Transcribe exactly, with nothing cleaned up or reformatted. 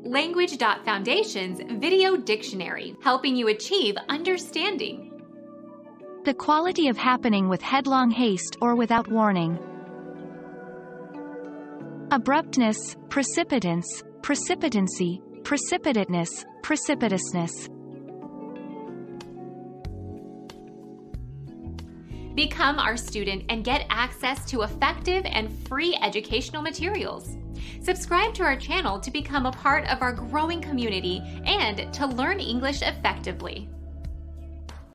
Language dot Foundation's Video Dictionary, helping you achieve understanding. The quality of happening with headlong haste or without warning. Abruptness, precipitance, precipitancy, precipitateness, precipitousness. Become our student and get access to effective and free educational materials. Subscribe to our channel to become a part of our growing community and to learn English effectively.